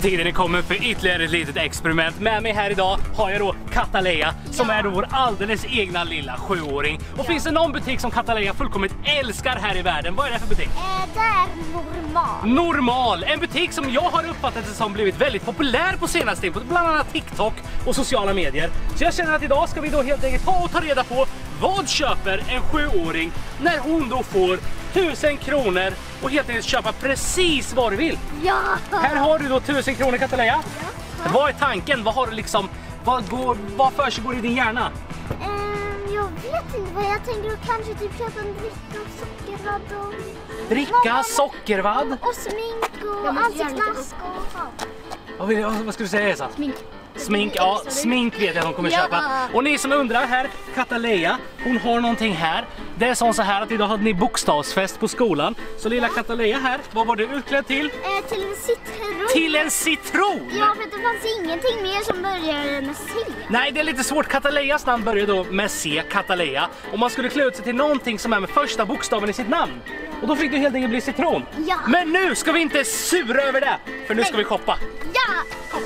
Tiden är kommen för ytterligare ett litet experiment. Med mig här idag har jag då Kataleja som är då vår alldeles egna lilla 7-åring. Och finns det någon butik som Kataleja fullkomligt älskar här i världen? Vad är det för butik? Det är Normal. Normal, en butik som jag har uppfattat det som blivit väldigt populär på senaste tiden, på bland annat TikTok och sociala medier. Så jag känner att idag ska vi då helt enkelt ta reda på vad köper en 7-åring när hon då får 1000 kronor och helt enkelt köpa precis vad du vill. Ja. Här har du då 1000 kronor, Kataleja. Ja. Vad är tanken? Vad har du liksom, vad försiggår i din hjärna? Jag vet inte vad jag tänker, kanske typ köpa en dricka och sockervadd och... Dricka, sockervadd? Och smink och ansiktsmask och... Vad ska du säga, Esa? Smink. Smink, ja, smink vet jag att hon kommer köpa. Och ni som undrar här, Kataleja, hon har någonting här. Det är så här att idag hade ni bokstavsfest på skolan. Så lilla Kataleja här, vad var du utklädd till? Till en citron. Till en citron? Ja, för det fanns ingenting mer som började med C. Nej, det är lite svårt. Katalejas namn börjar då med C, Kataleja. Och man skulle klä ut sig till någonting som är med första bokstaven i sitt namn. Och då fick du helt enkelt bli citron. Ja. Men nu ska vi inte sura över det, för nu ska vi shoppa. Ja!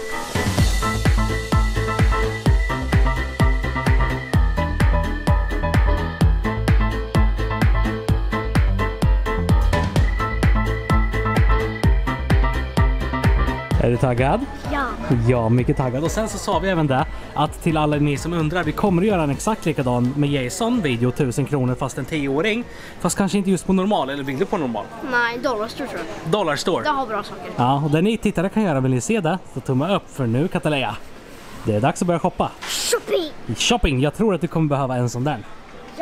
Är du taggad? Ja. Ja, mycket taggad. Och sen så sa vi även det att till alla ni som undrar, vi kommer att göra en exakt likadan med Jason video 1000 kronor fast en 10-åring. Fast kanske inte just på normal, eller vill du på normal? Nej, Dollarstore tror jag. Dollarstore. Det har bra saker. Ja, och det ni tittare kan göra, vill ni se det? Så tumma upp för nu, Kataleja. Det är dags att börja shoppa. Shopping! Shopping, jag tror att du kommer behöva en sån där. Ja.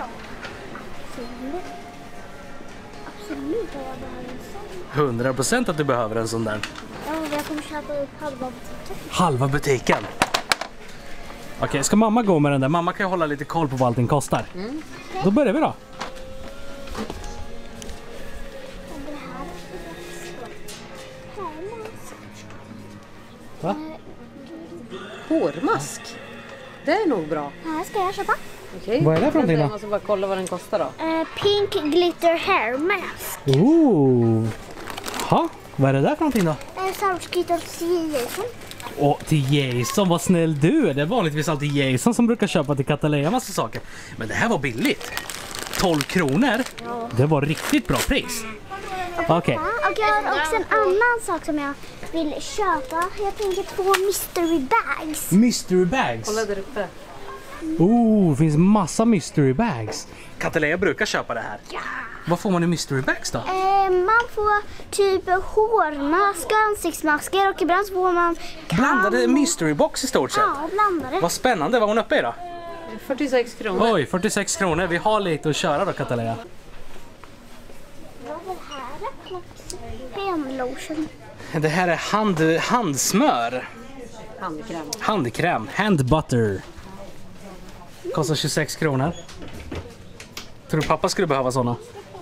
Absolut har jag behöver en sån. 100% att du behöver en sån där. Ja, jag kommer köpa upp halva butiken. Halva butiken. Okej, ska mamma gå med den där? Mamma kan ju hålla lite koll på vad allting kostar. Då börjar vi då. Va? Hårmask. Det är nog bra. Här ska jag köpa. Okej. Vad är det för någonting då? Jag måste bara kolla vad den kostar då. Pink glitter hair mask. Ha, vad är det där för någonting då? Saltskittar till Jason. Och till Jason, vad snäll du är. Det är vanligtvis alltid Jason som brukar köpa till Kataleja massa saker. Men det här var billigt. 12 kronor. Ja. Det var riktigt bra pris. Okej. Och jag har också en annan sak som jag vill köpa. Jag tänker 2 mystery bags. Mystery bags. Kolla där uppe. Det finns massa mystery bags. Kataleja brukar köpa det här. Ja. Vad får man i mystery bags då? Man får typ hårmasker, ansiktsmasker och ibland så får man... Blandade mystery box i stort sett. Ja, blandade. Vad spännande, vad hon uppe i då? 46 kronor. Oj, 46 kronor. Vi har lite att köra då, Kataleja. Vad är det här? Handlotion. Det här är handsmör. Handkräm. Handkräm, hand butter. Kostar 26 kronor. Tror du pappa skulle behöva såna?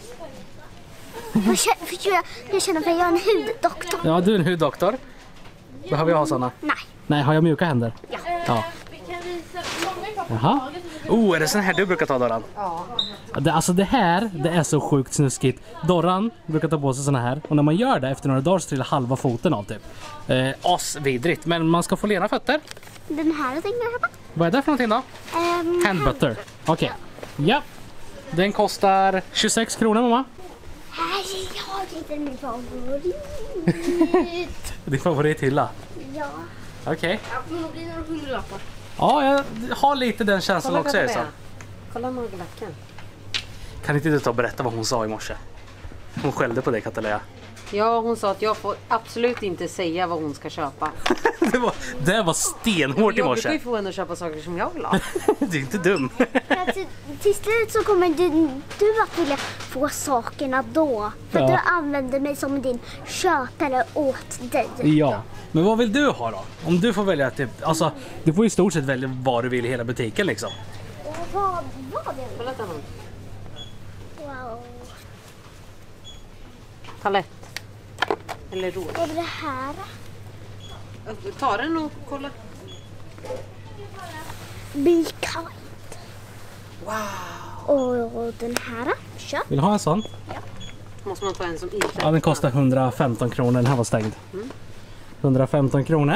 Jag känner för jag är en huddoktor. Ja, du är en huddoktor. Behöver jag ha såna? Nej. Nej, har jag mjuka händer? Ja. Jaha. Är det sån här du brukar ta, Dorran? Ja. Alltså det här, det är så sjukt snuskigt. Dorran brukar ta på sig såna här. Och när man gör det efter några dagar så trillar halva foten av typ. Asvidrigt. Men man ska få lena fötter. Den här tänker jag köpa. Vad är det för någonting då? Hand butter. Okej. Ja. Den kostar 26 kronor, mamma. Jag hittar min favorit. Din favorithylla? Ja. Okej. Det blir några 100-lappar. Ja, jag har lite den känslan också. Är det så? Kolla nagellacken. Kan inte du ta och berätta vad hon sa i morse? Hon skällde på dig, Kataleja. Ja, hon sa att jag får absolut inte säga vad hon ska köpa. det var stenhårt i Jag morse. brukar ju få henne att köpa saker som jag vill ha. Du är inte dum. Till slut så kommer du att vilja få sakerna då. För att du använder mig som din köpare åt dig. Ja, men vad vill du ha då? Om du får välja typ, alltså du får i stort sett välja vad du vill i hela butiken liksom. Vad vill du? Kolla den. Wow. Palett. Eller råd. Vad är det här? Ta den och kolla. Be kind. Wow. Och den här. Köp. Vill du ha en sån? Måste man ta en som inte... Ja, den kostar 115 kronor. Den här var stängd. 115 kronor.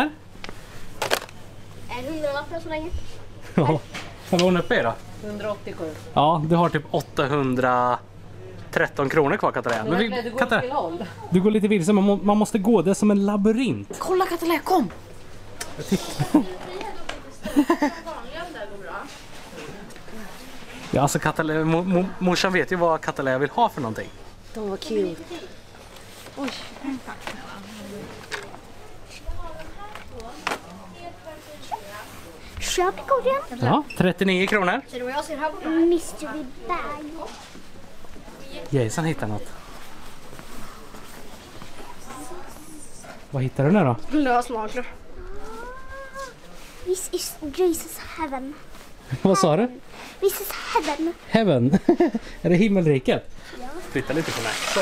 Är det 100-lappar så länge? Ja. Vad var hon uppe i då? 187. Ja, du har typ 813 kronor kvar, Katarina. Men Du går Katarina, till håll. du går lite vilse. Man måste gå, det är som en labyrint. Kolla Katalä, kom! Ja, alltså morsan vet ju vad Katalä vill ha för någonting. De var cute. Oj. Köp i korgen. Ja, 39 kronor. Ser du vad jag ser här borta? Mystery bag. Jason hittar något. Vad hittar du nu då? Lösnaglar. This is Jesus heaven. Vad sa du? This is heaven. Heaven. Är det himmelriket? Ja. Flytta lite på mig. Så.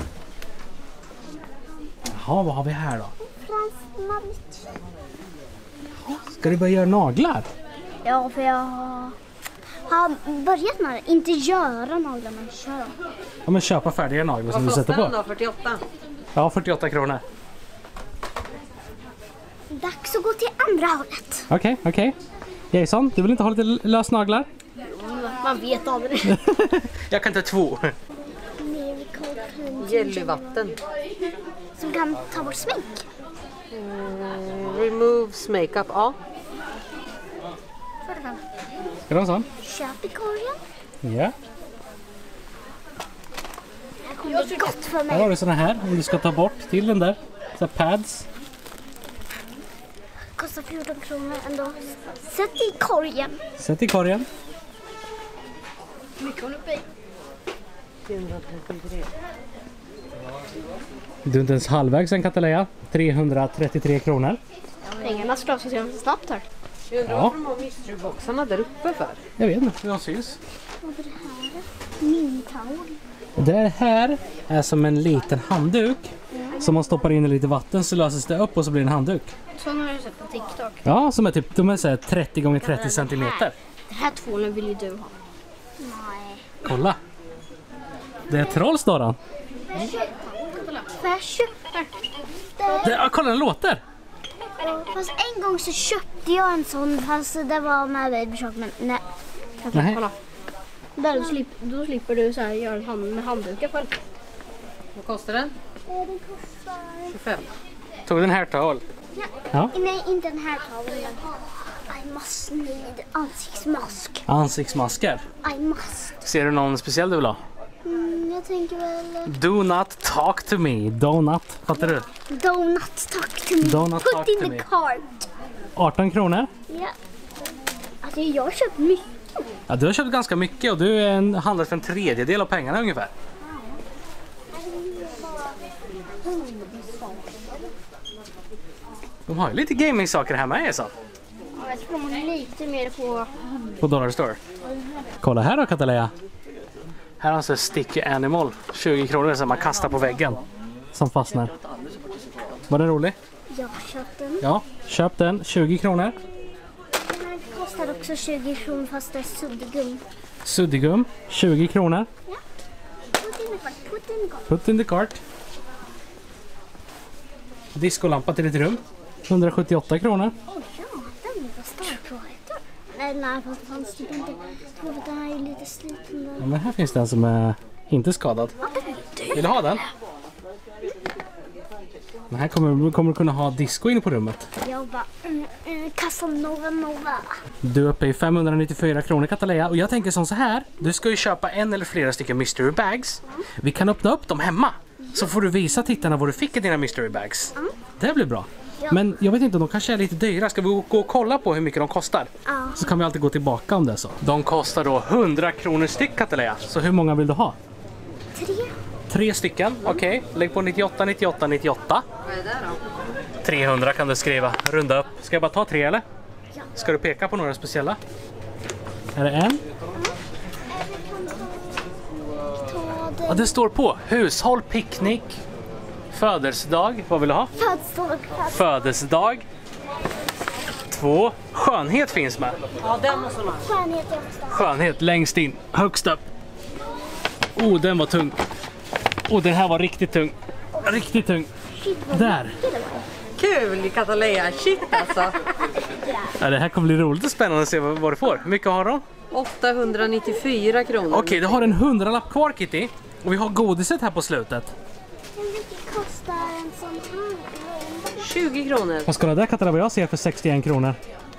Jaha, vad har vi här då? Fransmalt. Ska du börja göra naglar? Ja, för jag har börjat med det. Inte göra naglar, men köra. Ja, men köpa färdiga naglar som du Vad sätter kostar den på. då? 48? Ja, 48 kronor. Dags att gå till andra hållet. Okej. Jason, du vill inte ha lite lösnaglar? Man vet aldrig. Jag kan ta 2. Jellyvatten. Som kan ta bort smink. Removes makeup. Ja. 45. Ska du ha en sån? Köp i korgen. Ja. Det här kommer bli gott för Här mig. har du såna här om du ska ta bort till den där. Så här pads. Kostar 14 kronor ändå. Sätt i korgen. Sätt i korgen. Mycket hon uppe i. 333. Du är inte ens halvvägs sen, Katalea. 333 kronor. Pengarna slösas ganska snabbt här. Jag undrar Ja. varför de har mysteryboxarna där uppe för. Jag vet inte hur de syns. Vad är det här? Mintaull. Det här är som en liten handduk. Som man stoppar in i lite vatten så löses det upp och så blir det en handduk. Sån har jag sett på TikTok. Ja, som är typ de är så här 30 gånger 30 centimeter. Den här tvålen vill ju du ha. Nej. Kolla. Det är trollsdåran. Får jag köpa? Kolla, den låter. Fast en gång så köpte jag en sån fast det var med babyshop, men nej. Nej. Kolla. Där då slipper du så här göra med handdukar själv. Vad kostar den? Den kostar... 25. Tog den här towel. Ja. Nej, inte den här tavlan. I must need ansiktsmask. Ansiktsmasker. I must. Ser du någon speciell du vill ha? Jag tänker väl... Do not talk to me. Donut. Fattar du? Donut talk to me. Do not Put talk in to the me. cart. 18 kronor. Ja. Alltså jag har köpt mycket. Ja, du har köpt ganska mycket och du är handlat för en tredjedel av pengarna ungefär. De har ju lite gaming-saker här med, så. Jag tror de har lite mer på... På Dollar Store. Kolla här då, Katalea. Här har alltså Sticky Animal. 20 kronor som man kastar på väggen. Som fastnar. Var den rolig? Jag köpte den. Ja, köp den. 20 kronor. Den här kostar också 20 kronor fast det är suddgum. Suddigum. 20 kronor. Put in the cart. Put in the cart. Put in the cart. Diskolampa till ditt rum. 178 kronor. Oj, ja, den var stark. Nej, fast det fanns typ inte. Jag tror att den här är lite sliten. Ja, men här finns den som är inte skadad. Vill du ha den? Den här kommer du kunna ha disco inne på rummet. Jag bara, Casanova. Du är uppe i 594 kronor, Katalea. Och jag tänker som så här. Du ska ju köpa en eller flera stycken mystery bags. Vi kan öppna upp dem hemma. Så får du visa tittarna vad du fick i dina mystery bags. Det blir bra. Men jag vet inte, de kanske är lite dyra. Ska vi gå och kolla på hur mycket de kostar? Ja. Så kan vi alltid gå tillbaka om det är så. De kostar då 100 kronor styck, Katalea. Så hur många vill du ha? 3. 3 stycken, okej. Lägg på 98, 98, 98. Vad är det då? 300 kan du skriva. Runda upp. Ska jag bara ta 3 eller? Ska du peka på några speciella? Är det en? Ja, det står på. Hushåll, picknick, födelsedag. Vad vill du ha? Födelsedag. 2. Skönhet finns med. Ja, den måste man ha. Skönhet är förstås. Skönhet längst in. Högst upp. Oh, den var tung. Oh, den här var riktigt tung. Riktigt tung. Shit, vad Där. mycket det var. Kul Katalea, shit alltså. Ja, det här kommer bli roligt och spännande att se vad du får. Hur mycket har de? 894 kronor. Okej, du har en 100-lapp kvar Kitty. Och vi har godiset här på slutet. Hur mycket kostar en sån här? 20 kronor. Vad ska du där Katarina? Jag ser för 61 kronor.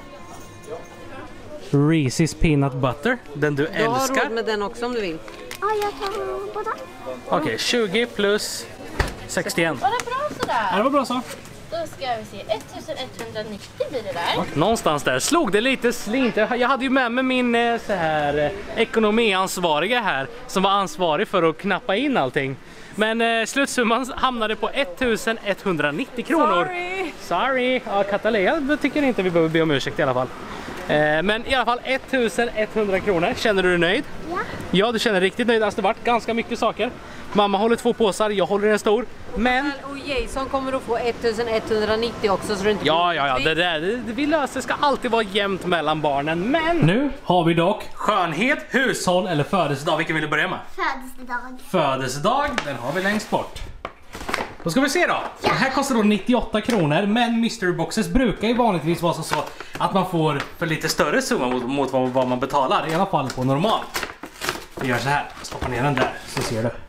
Reese's Peanut Butter. Den du Du har älskar. råd med den också om du vill. Ja, jag tar båda. Okej, 20 plus 61. Var det bra sådär? Ja, det var bra så. Då ska vi se. 1190 blir det där. Någonstans där slog det lite slint. Jag hade ju med mig min så här ekonomiansvariga här som var ansvarig för att knappa in allting. Men slutsumman hamnade på 1190 kronor. Sorry. Ja, Katalea tycker inte vi behöver be om ursäkt i alla fall. Men i alla fall 1100 kronor. Känner du dig nöjd? Ja. Ja, du känner riktigt nöjd. Alltså det har varit ganska mycket saker. Mamma håller 2 påsar, jag håller en stor. Men... Och Jason kommer att få 1190 också så du inte... Ja, det där det vi löser ska alltid vara jämnt mellan barnen. Men nu har vi dock skönhet, hushåll eller födelsedag. Vilken vill du börja med? Födelsedag. Födelsedag, den har vi längst bort. Då ska vi se då. Det här kostar då 98 kronor, men mystery boxes brukar ju vanligtvis vara så att man får för lite större summa mot vad man betalar. I alla fall på normal. Vi gör så här, stoppa ner den där så ser du.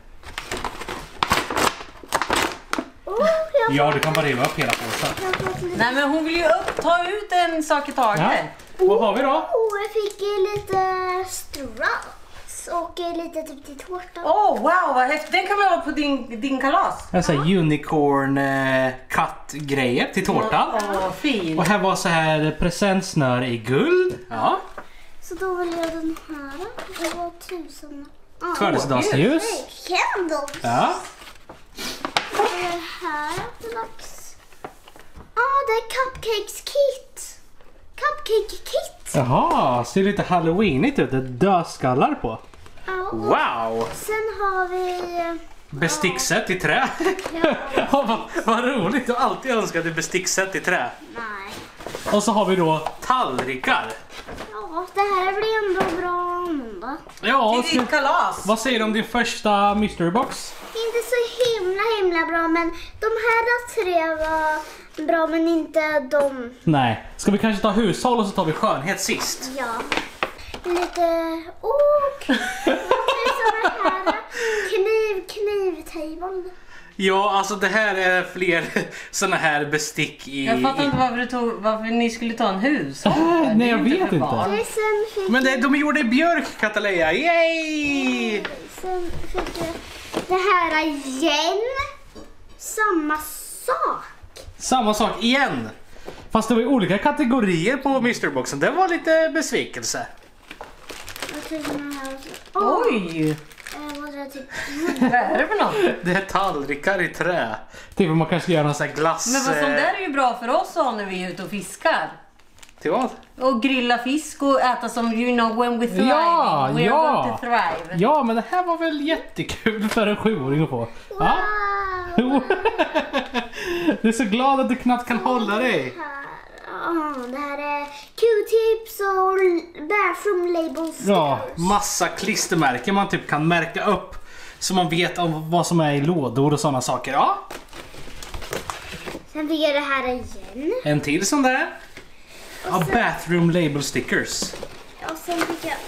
Ja, du kan bara riva upp hela påsen. Nej men hon vill ju ta ut en sak i taget. Ja. Vad har vi då? Jag fick lite straws och lite typ till tårta. Wow vad häftigt. Den kan vi ha på din kalas. En sån här unicorn kattgrejer till tårtan. Fin. Och här var så här presentsnör i guld. Ja. Så då vill jag den här. Det var 1000. Födelsedagsljus. Candles. Ja. Vad är det här för lax? Det är cupcakes kit. Cupcake kit. Jaha, ser lite halloweenigt ut. Det är dödskallar på. Ja. Wow! Sen har vi... Bestickset i trä. Vad roligt, du har alltid önskat ett bestickset i trä. Nej. Och så har vi då tallrikar. Ja, det här blir ändå bra måndag. Ja, Till ditt kalas. vad säger du om din första mystery box? Inte så himla bra, men de här 3 var bra, men inte de. Nej. Ska vi kanske ta hushåll och så tar vi skönhet sist? Ja. Lite... såna här knivtable. Ja, alltså det här är fler såna här bestick i... Jag fattar inte varför ni skulle ta en hus. Nej, jag vet inte. Sen fick Men de gjorde björk, Katalea. Yay! Sen fick jag det här igen. Samma sak. Samma sak igen. Fast det var ju olika kategorier på mysteryboxen. Det var lite besvikelse. Och typ den här. Oj! Vad är det typ? Vad är det för något? Det är tallrikar i trä. Typ man kanske gör någon sån här glass... Men vad som där är ju bra för oss att ha när vi är ute och fiskar. Till vad? Och grilla fisk och äta som you know when we thrive. Ja, we ja. are going to thrive. Ja, men det här var väl jättekul för en 7-åring att få. Ja. Wow. Du är så glad att du knappt kan hålla dig. Det här är Q-tips och bathroom labels. Ja, massa klistermärken man typ kan märka upp så man vet om vad som är i lådor och sådana saker. Ja. Sen fick jag det här igen. En till sån där. Ja, bathroom label stickers. Och sen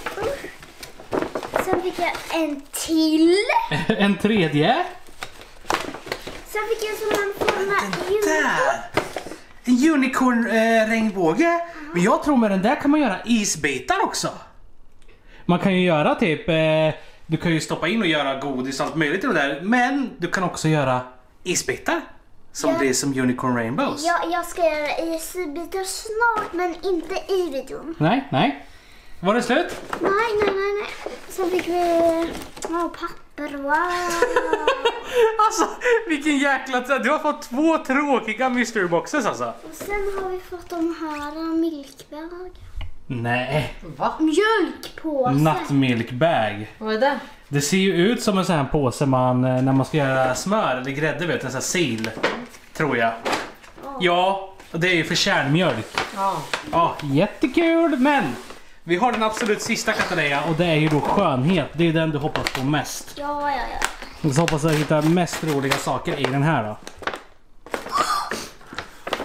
fick jag en till. En tredje. Sen fick jag en sån här form av Där. En unicorn regnbåge. Men jag tror med den där kan man göra isbitar också. Man kan ju göra typ... du kan ju stoppa in och göra godis och allt möjligt i det där. Men du kan också göra isbitar. Som blir som unicorn rainbows. Jag ska göra isbitar snart, men inte i videon. Nej. Var det slut? Nej. Sen fick vi papper. Wow. Alltså, vilken jäkla... Du har fått 2 tråkiga mystery boxes alltså. Och sen har vi fått de här milkbag. Nej. Va? Mjölkpåse. Nattmilkbag. Vad är det? Det ser ju ut som en sån här påse när man ska göra smör eller grädde, vet du, en sån här sil. Tror jag. Ja, och det är ju för kärnmjölk. Ja, jättekul, men vi har den absolut sista, Katarina, och det är ju då skönhet. Det är den du hoppas på mest. Ja. Så hoppas jag hitta mest roliga saker i den här då.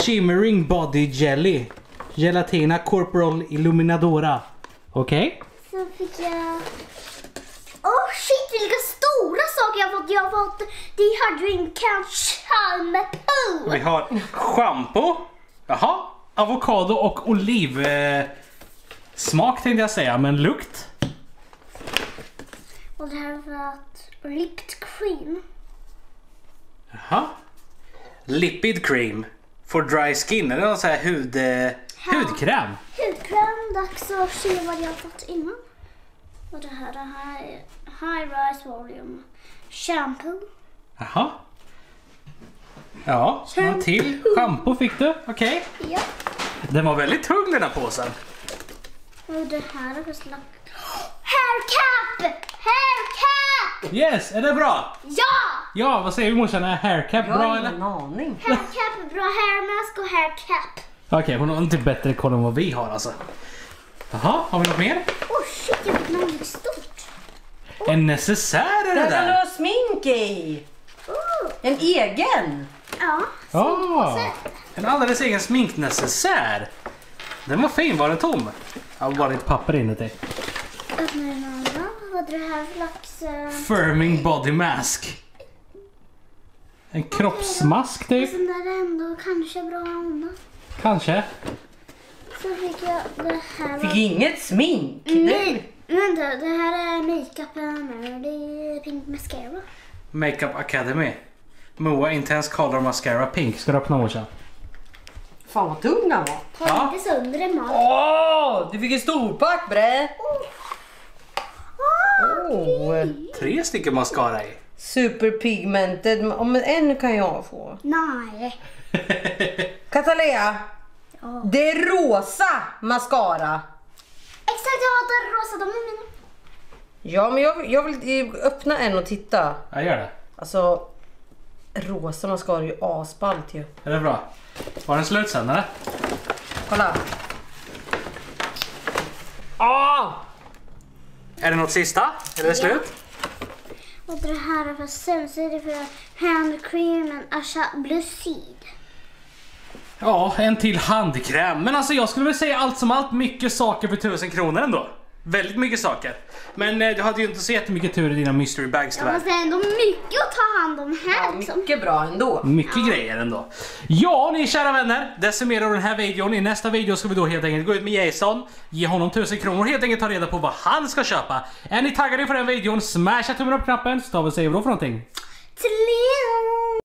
Shimmering Body Jelly. Gelatina Corporal Illuminadora. Okej? Så fick jag... Åh shit, vilka stora saker jag fått. Jag har fått Dehydration Shampoo. Vi har shampoo. Jaha. Avokado och oliv. Smak tänkte jag säga, men lukt. Och det här var Lipped Cream. Jaha. Lipid cream for dry skin. Är det någon sån här hudkräm? Hudkräm, dags att se vad jag har fått innan. Och det här är High Rise Volume Shampoo. Jaha. Ja, en till shampoo fick du. Okej. Ja. Den var väldigt tung den här påsen. Och det här är för slags... Hair cap! Hair cap! Yes, är det bra? Ja! Ja, vad säger du morsan? Är haircap Jag bra har eller? ingen aning. Hair cap är bra, hair mask och hair cap. Okej, hon har inte bättre koll än vad vi har alltså. Jaha, har vi något mer? Åh shit, jag fick något stort. En necessär är det Där kan du där. ha smink i. Oh. En egen. Ja, Ah, en alldeles egen sminknecessär. Den var fin, var den tom? Ja, var lite papper inuti. öppna den andra. Vad är det här för slags... Firming body mask. En kroppsmask typ. Sån där är ändå kanske bra att använda. Kanske. Så fick jag det här. Fick inget smink. Nej, vänta. Det här är makeupen. Det är Pink Mascara. Makeup Academy. Moa Intense Color Mascara Pink. Ska du öppna morsan? Fan vad tung den var. Ta Ja. inte sönder en mat. Åh, du fick en storpack bre. Oh. 3 stycken mascara i. Superpigmented. Men en kan jag få. Nej. Katalea. Det är rosa mascara. Exakt, jag hatar rosa. De är mina. Ja, men jag vill öppna en och titta. Jag gör det. Alltså, rosa mascara är ju asballt ju. Är det bra? Var den slut sen eller? Kolla. Ah! Är det något sista? Är det slut? Och det här är för sömnsidig för hand cream and Asha Blue Seed. Ja, en till handkräm. Men alltså jag skulle väl säga allt som allt mycket saker för 1000 kronor ändå. Väldigt mycket saker. Men du hade ju inte så jättemycket tur i dina mystery bags Ja, tyvärr. fast det är ändå mycket att ta hand om här Ja, liksom. mycket bra ändå. Mycket grejer ändå. Ja, ni kära vänner. Det summerar den här videon. I nästa video ska vi då helt enkelt gå ut med Jason. Ge honom 1000 kronor och helt enkelt ta reda på vad han ska köpa. Är ni taggade för den videon? Smasha tummen upp-knappen. Så tar vi och säger vad då för någonting. Tling!